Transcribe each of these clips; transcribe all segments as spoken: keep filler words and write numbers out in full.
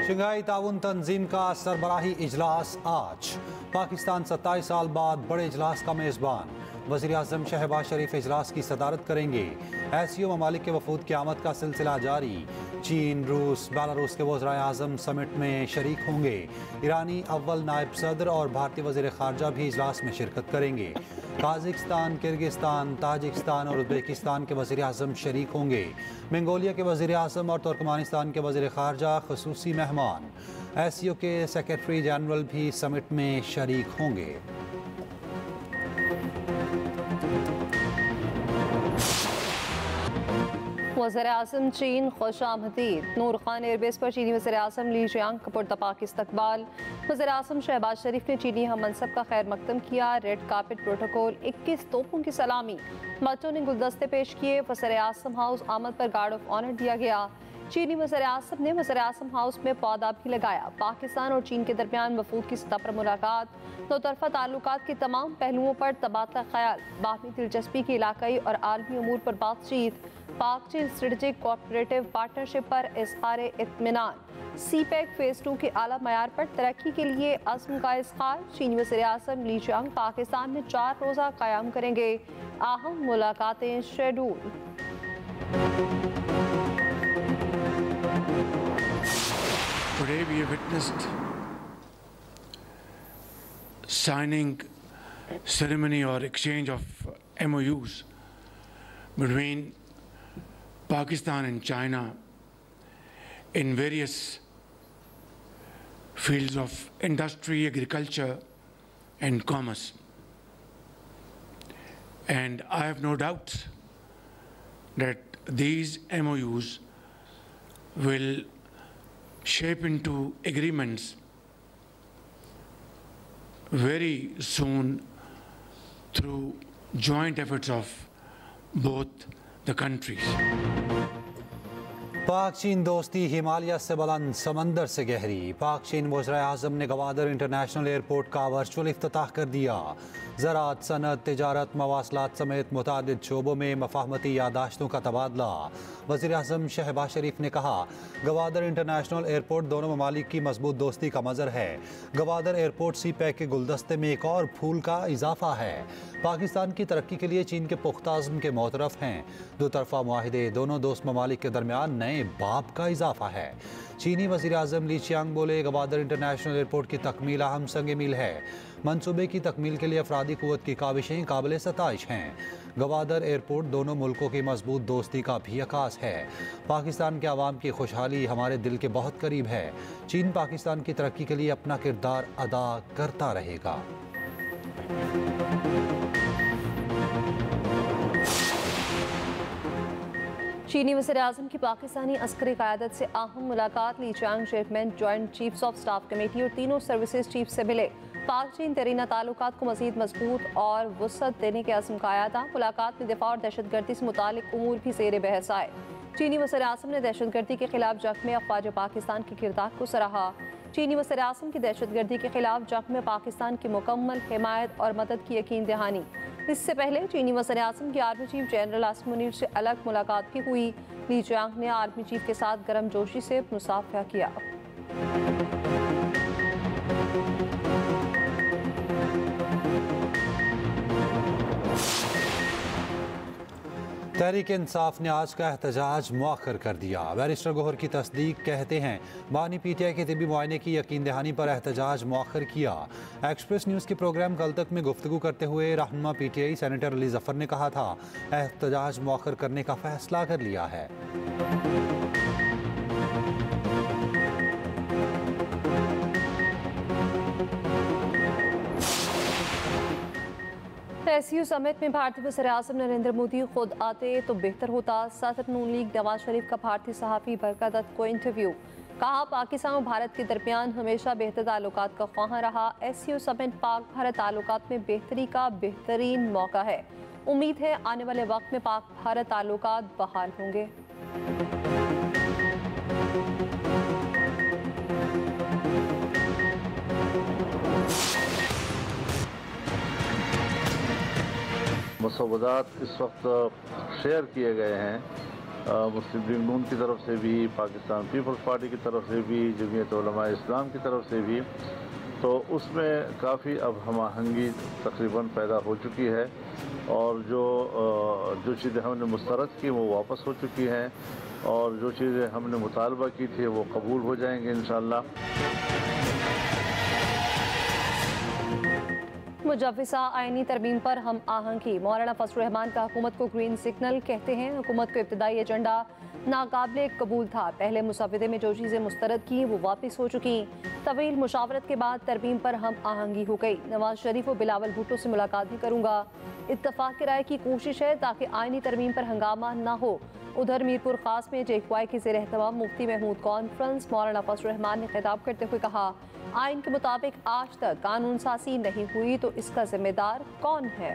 Shanghai ताउन तंजीम का सरबराही इजलास आज। पाकिस्तान सत्ताईस साल बाद बड़े इजलास का मेज़बान। वज़ीर आज़म शहबाज शरीफ इजलास की सदारत करेंगे। एशियो ममालिक के वफूद की आमद का सिलसिला जारी। चीन, रूस, बेलारूस के वज़ीर आज़म समिट में शरीक होंगे। ईरानी अव्वल नायब सदर और भारतीय वज़ीर ख़ारजा भी इजलास में शिरकत करेंगे। काज़िकिस्तान, किर्गिस्तान, ताजिकिस्तान और उज़्बेकिस्तान के वज़ीर आज़म शरीक होंगे। मंगोलिया के वज़ीर आज़म और तुर्कमानिस्तान के वज़ीर ख़ारजा ख़ुसूसी मेहमान। एशियो के सेक्रेटरी जनरल भी समिट में शरीक होंगे। वज़ीर आज़म चीन खुशामदीद। नूर खान एयरबेस पर चीनी वज़ीर आज़म ली जियांग का पुरतपाक इस्तकबाल। वज़ीर आज़म शहबाज शरीफ ने चीनी हम मनसब का खैर मकदम किया। रेड कार्पेट प्रोटोकॉल, इक्कीस तोपों की सलामी, बच्चों ने गुलदस्ते पेश किए। वज़ीर आज़म हाउस आमद पर गार्ड ऑफ ऑनर दिया गया। चीनी वज़ीर आज़म ने वज़ीर आज़म हाउस में पौधा भी लगाया। पाकिस्तान और चीन के दरमियान वफूद की सतह पर मुलाकात। दो तरफा ताल्लुकात के तमाम पहलुओं पर तबादला ख्याल। बाहमी दिलचस्पी की इलाकाई और आलमी अमूर पर बातचीत। पाक चीन स्ट्रेटेजिक कोऑपरेटिव पार्टनरशिप पर इज़हार इत्मीनान। सी पैक फेज टू के आला मयार पर तरक्की के लिए अज़्म का इज़हार। चीनी वज़ीर आज़म ली जियांग पाकिस्तान में चार रोज़ा क़याम करेंगे। अहम मुलाकातें schedule. Today we have witnessed signing ceremony or exchange of M O Us between Pakistan and China in various fields of industry, agriculture and commerce. And I have no doubts that these M O Us will shape into agreements very soon through joint efforts of both the countries. पाक चीन दोस्ती हिमालय से बुलंद, समंदर से गहरी। पाक चीन वज़ीर आज़म ने गवादर इंटरनेशनल एयरपोर्ट का वर्चुअल इफ्तिताह कर दिया। ज़राअत, सनत, तिजारत, मवासलात समेत मुतादिद शोबों में मफाहमती यादाश्तों का तबादला। वज़ीर आज़म शहबाज शरीफ ने कहा, गवादर इंटरनेशनल एयरपोर्ट दोनों ममालिक की मजबूत दोस्ती का मज़र है। गवादर एयरपोर्ट सी पैक के गुलदस्ते में एक और फूल का इजाफा है। पाकिस्तान की तरक्की के लिए चीन के पुख्ता अज़्म के मोतरफ हैं। दो तरफा मुआहिदे दोनों दोस्त ममालिक के दरमियान नए बाब का इजाफा है। चीनी वज़ीर आज़म ली जियांग बोले, गवादर इंटरनेशनल एयरपोर्ट की तकमील अहम संग मील है। मनसूबे की तकमील के लिए अफरादी क़ुव्वत की काविशें काबिल सताइश हैं। गवादर एयरपोर्ट दोनों मुल्कों की मजबूत दोस्ती का भी अकास है। पाकिस्तान के अवाम की खुशहाली हमारे दिल के बहुत करीब है। चीन पाकिस्तान की तरक्की के लिए अपना किरदार अदा करता रहेगा। चीनी वज़ीर आज़म की पाकिस्तानी अस्करी क़यादत से अहम मुलाकात। Li Qiang chairman joint chiefs of staff committee और तीनों सर्विसेज चीफ से मिले। पाक चीन तरीना ताल्लुकात को मज़ीद मजबूत और वुसअत देने के अज़्म का आया था। मुलाकात में दिफा और दहशतगर्दी से मुतालिक उमूर भी ज़ेर बहस आए। चीनी वज़ीर आज़म ने दहशतगर्दी के खिलाफ जंग में अफ़वाज पाकिस्तान के किरदार को सराहा। चीनी वज़ीर आज़म की दहशतगर्दी के खिलाफ जंग में पाकिस्तान की मुकम्मल हिमायत और मदद की यकीन दहानी। इससे पहले चीनी वज़ीर आज़म की army chief general Asim Munir से अलग मुलाकात भी हुई। ली जियांग ने आर्मी चीफ के साथ गर्मजोशी से मुसाफिया किया। तहरीक इंसाफ ने आज का एहतजाज मौखर कर दिया। बैरिस्टर गौहर की तस्दीक कहते हैं, बानी पी टी आई के तिबी मुआयने की यकीन दहानी पर एहतजाज मौखर किया। एक्सप्रेस न्यूज़ के प्रोग्राम कल तक में गुफ्तगू करते हुए रहनुमा P T I senator Ali Zafar ने कहा था, एहतजाज मौखर करने का फैसला कर लिया है। एशियो समिट में भारतीय वज़ीर आज़म नरेंद्र मोदी खुद आते तो बेहतर होता। सदर नून लीग नवाज शरीफ का भारतीय सहाफ़ी बरकत दत्त को इंटरव्यू। कहा, पाकिस्तान और भारत के दरमियान हमेशा बेहतर ताल्लुकात का ख्वाहां रहा। एशियो समिट पाक भारत ताल्लुकात में बेहतरी का बेहतरीन मौका है। उम्मीद है आने वाले वक्त में पाक भारत ताल्लुकात बहाल होंगे। मसौदात इस वक्त शेयर किए गए हैं मुस्लिम लीग नून की तरफ से भी, पाकिस्तान पीपल्स पार्टी की तरफ से भी, जमीयत उलमा इस्लाम की तरफ से भी, तो उसमें काफ़ी अब हम आहंगी तकरीबन पैदा हो चुकी है और जो जो चीज़ें हमने मुस्तरद की वो वापस हो चुकी हैं और जो चीज़ें हमने मुतालबा की थी वो कबूल हो जाएंगे इंशाअल्लाह। मुजव्विसा आईनी तरमीम पर हम आहंगी, मौलाना फजल रहमान का हुकूमत को ग्रीन सिग्नल। कहते हैं हुकूमत को इब्तदाई एजेंडा नाकाबिले कबूल था, पहले मुसवदे में जो चीज़ें मुस्तरद की वो वापस हो चुकी। तवील मुशावरत के बाद तरमीम पर हम आहंगी हो गई। नवाज शरीफ और बिलावल भुट्टो से मुलाकात भी करूँगा। इत्तफाक राय की कोशिश है ताकि आईनी तरमीम पर हंगामा न हो। उधर मीरपुर खास में जेक्वाई के ज़ेर एहतमाम मुफ्ती महमूद कॉन्फ्रेंस, मौलाना फजल रहमान ने खिताब करते हुए कहा, आइन के मुताबिक आज तक कानून साजी नहीं हुई तो इसका जिम्मेदार कौन है।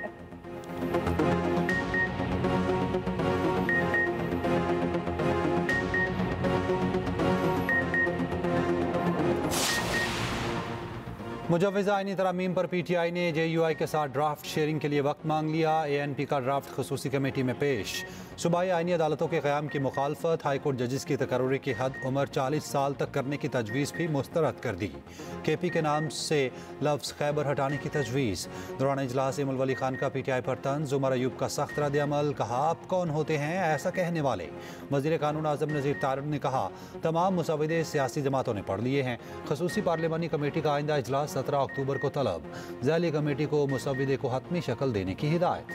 मुजव्विज़ा आईनी तरामीम पर पी टी आई ने जे यू आई के साथ ड्राफ्ट शेयरिंग के लिए वक्त मांग लिया। ए एन पी का ड्राफ्ट खसूसी कमेटी में पेश। सूबाई आईनी अदालतों के क़याम की मुखालफत, हाई कोर्ट जजिस की तकर्री की हद उम्र चालीस साल तक करने की तजवीज़ भी मुस्तरद कर दी। के पी के नाम से लफ्ज़ खैबर हटाने की तजवीज़। दौरान इजलास इमल वली खान का पी टी आई पर तंज़, उमर अयूब का सख्त रद्द अमल। कहा, आप कौन होते हैं ऐसा कहने वाले। वज़ीर कानून आज़म नज़ीर तारिक ने कहा, तमाम मुसवदे सियासी जमातों ने पढ़ लिए हैं। खसूसी पार्लिमानी कमेटी का आइंदा इजलास सत्रह अक्टूबर को तलब। ज़ैली कमेटी को मुसवदे को हतमी शक्ल देने की हिदायत।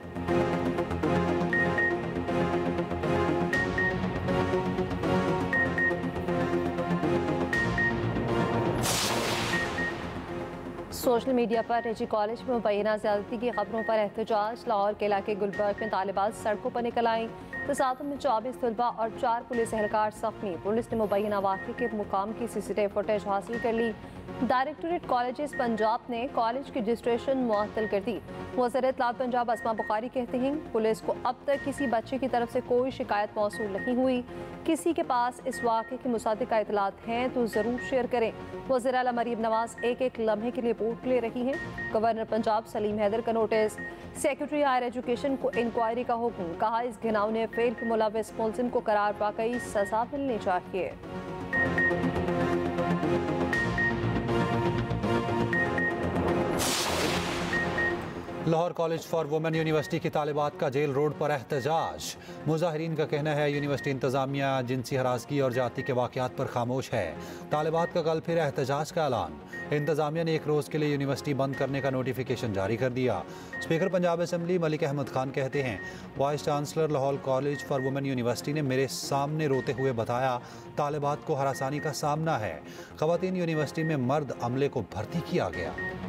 सोशल मीडिया पर निजी कॉलेज में मुबैना ज़्यादती की खबरों पर एहतजाज। लाहौर के इलाके गुलबर्ग में तालिबात सड़कों पर निकल आईं। तसादुम में चौबीस तलबा और चार पुलिस एहलकार जख्मी। पुलिस ने मुबैना वाक़े के मुकाम की C C T V footage हासिल कर ली। डायरेक्टोरेट कॉलेजेस पंजाब ने कॉलेज की रजिस्ट्रेशन मुअत्तल कर दी। वज़ीर इत्तलाअ पंजाब अस्मा बुखारी कहते हैं, पुलिस को अब तक किसी बच्चे की तरफ से कोई शिकायत मौसूल नहीं हुई। किसी के पास इस वाक़े के मुसादिक इत्तलात हैं तो ज़रूर शेयर करें। वज़ीर आला मरीम नवाज एक एक लम्हे के लिए वोट ले रही हैं। गवर्नर पंजाब सलीम हैदर का नोटिस। सेक्रेटरी हायर एजुकेशन को इंक्वायरी का हुक्म। कहा, इस घिनौने फेल के मुलव्विस मुलजिम को करार वाकई सजा मिलनी चाहिए। Lahore college for women university की तालिबात का जेल रोड पर एहतजाज। मुजाहिरीन का कहना है यूनिवर्सिटी इंतजामिया जिनसी हरासगी और जाति के वाक़यात पर खामोश है। तालिबात का कल फिर एहतजाज का ऐलान। इंतजामिया ने एक रोज़ के लिए यूनिवर्सिटी बंद करने का नोटिफिकेशन जारी कर दिया। स्पीकर पंजाब असम्बली मलिक अहमद खान कहते हैं, vice chancellor Lahore college for women university ने मेरे सामने रोते हुए बताया, तालिबात को हरासानी का सामना है। ख़वातीन यूनिवर्सिटी में मर्द अमले को भर्ती किया गया।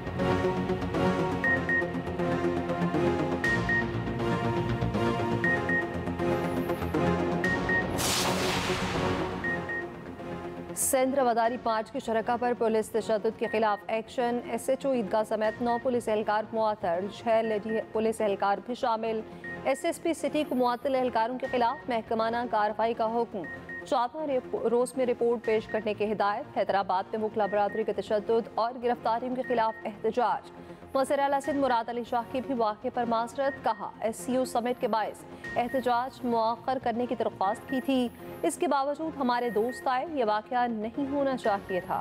सिंध रवादारी मार्च की शरका पर पुलिस तशद्दुद के खिलाफ action. S H O Eidgah समेत नौ पुलिस एहलकार मुअत्तल, छह लेडी पुलिस एहलकार भी शामिल। एस एस पी सिटी को मुअत्तल एहलकारों के खिलाफ महकमाना कार्रवाई का हुक्म। चौदह रोज में रिपोर्ट पेश करने की हिदायत। हैदराबाद में मुखला बरादरी के तशद्दुद और गिरफ्तारियों के खिलाफ एहतजाज। वज़ीर आला सिंध मुराद अली शाह की भी वाक़े पर मासरत। कहा, एस सी ओ समिट के बायस एहतजाज मुअख्खर करने की दरख्वास्त की थी, इसके बावजूद हमारे दोस्त आए। ये वाक़या नहीं होना चाहिए था।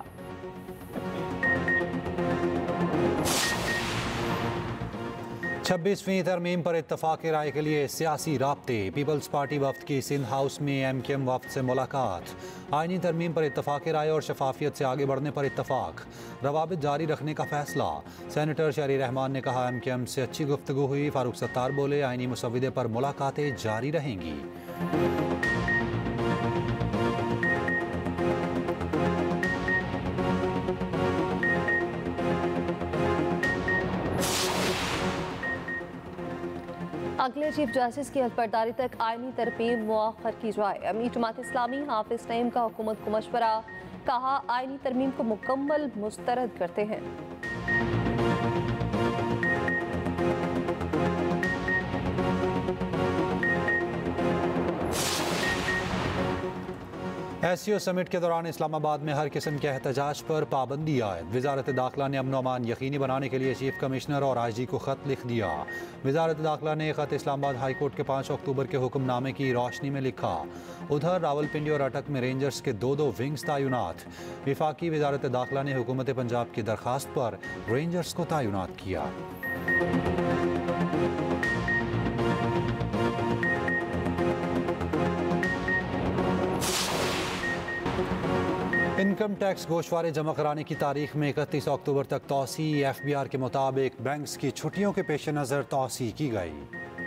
छब्बीसवीं तरमीम पर इत्तफाक राय के लिए सियासी राब्ते। पीपल्स पार्टी वफ्द की सिंध हाउस में एम के एम वफ्द से मुलाकात। आईनी तरमीम पर इत्तफाक राय और शफाफियत से आगे बढ़ने पर इत्तफाक। रवाबित जारी रखने का फैसला। सेनेटर शहरी रहमान ने कहा, एम के एम से अच्छी गुफ्तगू हुई। फारूक सत्तार बोले, आईनी मुसविदे पर मुलाकातें जारी रहेंगी। अगले चीफ जस्टिस की हलफबरदारी तक आईनी तरमीम मुअख्खर की जाए। अमीर जमात इस्लामी हाफिज नईम का हुकूमत को मशवरा। कहा, आईनी तरमीम को मुकम्मल मुस्तरद करते हैं। एससीओ समिट के दौरान इस्लामाबाद में हर किस्म के एहतजाज पर पाबंदी आयद। वजारत दाखिला ने अमन अमान यकीनी बनाने के लिए चीफ कमिश्नर और आई जी को खत लिख दिया। वजारत दाखिला ने खत इस्लामाबाद हाई कोर्ट के पाँच अक्टूबर के हुक्मनामे की रोशनी में लिखा। उधर रावलपिंडी और अटक में रेंजर्स के दो दो विंग्स तैनात। विफाकी वजारत दाखिला ने हुकूमत पंजाब की दरखास्त पर रेंजर्स को तैनात किया। इनकम टैक्स गोशवारे जमा कराने की तारीख में इकतीस अक्टूबर तक तोसी। एफ बी आर के मुताबिक बैंक्स की छुट्टियों के पेश नज़र तोसी की गई।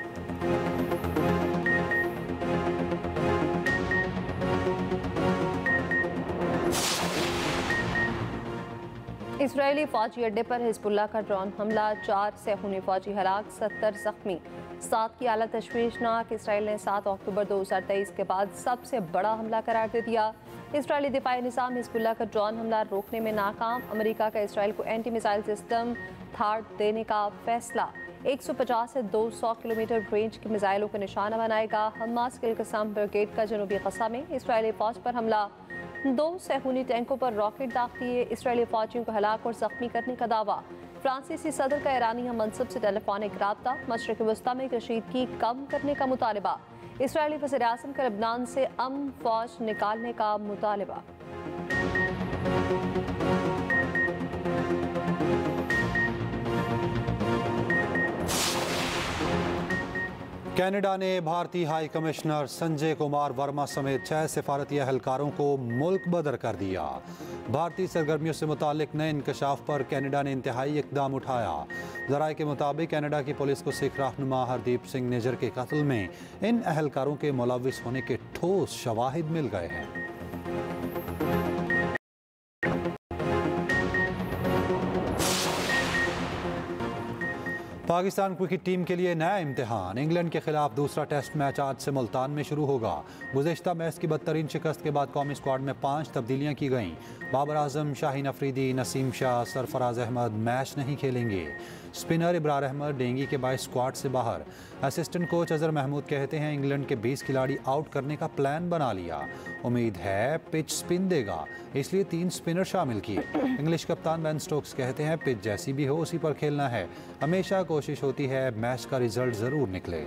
इसराइली फौजी अड्डे पर हिजबुल्लाह का ड्रोन हमला, चार सेहूनी फौजी हलाक, सत्तर जख्मी। सात की हालत तशवीशनाक। इसराइल ने सात अक्टूबर दो हज़ार तेईस के बाद सबसे बड़ा हमला करार दे दिया। इसराइली दिफाई निज़ाम हिजबुल्लाह का ड्रोन हमला रोकने में नाकाम। अमेरिका का इसराइल को एंटी मिसाइल सिस्टम थार्ड देने का फैसला। एक सौ पचास से दो सौ किलोमीटर रेंज के मिसाइलों को निशाना बनाएगा। हमास के कसाम ब्रिगेड का जनूबी गसा में इसराइली फौज पर हमला। दो सेहूनी टैंकों पर रॉकेट दाग दिए। इसराइली फौजियों को हलाक और जख्मी करने का दावा। फ्रांसीसी सदर का ईरानी हम मनसब से टेलीफोनिक राब्ता। मशरक़ वस्ता में कशीदगी कम करने का मुतालबा। इसराइली वज़ीर आज़म का लबनान से अमन फौज निकालने का मुतालबा। कनाडा ने भारतीय हाई कमिश्नर संजय कुमार वर्मा समेत छह सिफारती एहलकारों को मुल्क बदर कर दिया। भारतीय सरगर्मियों से मुतालिक नए इंकशाफ पर कनाडा ने इंतहाई इकदाम उठाया। ज़राए के मुताबिक कनाडा की पुलिस को सिख रहनुमा हरदीप सिंह निजर के कत्ल में इन एहलकारों के मुलविस होने के ठोस शवाहिद मिल गए हैं। पाकिस्तान क्रिकेट टीम के लिए नया इम्तिहान। इंग्लैंड के खिलाफ दूसरा टेस्ट मैच आज से मुल्तान में शुरू होगा। गुज़िश्ता मैच की बदतरीन शिकस्त के बाद कौमी स्क्वाड में पाँच तब्दीलियां की गईं। बाबर आजम, शाहीन अफरीदी, नसीम शाह, सरफराज अहमद मैच नहीं खेलेंगे। स्पिनर इब्रार अहमद डेंगी के बाईस स्क्वाड से बाहर। असिस्टेंट कोच अजहर महमूद कहते हैं इंग्लैंड के बीस खिलाड़ी आउट करने का प्लान बना लिया। उम्मीद है पिच स्पिन देगा, इसलिए तीन स्पिनर शामिल किए। इंग्लिश कप्तान बेन स्टोक्स कहते हैं पिच जैसी भी हो उसी पर खेलना है। हमेशा कोशिश होती है मैच का रिजल्ट ज़रूर निकले।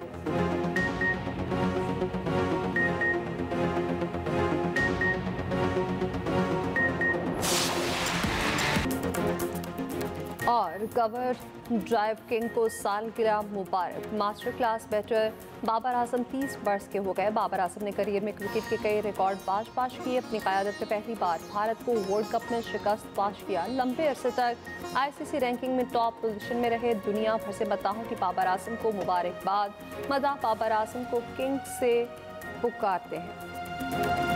और कवर ड्राइव किंग को सालगिरह मुबारक। Master class batter Babar Azam तीस बरस के हो गए। बाबर आजम ने करियर में क्रिकेट के कई रिकॉर्ड पाश पाश किए। अपनी क़यादत में पहली बार भारत को वर्ल्ड कप में शिकस्त पाश किया। लंबे अरसे तक आईसीसी रैंकिंग में टॉप पोजीशन में रहे। दुनिया भर से मदाहों की बाबर आजम को मुबारकबाद। मदाह बाबर आजम को किंग से पुकारते हैं।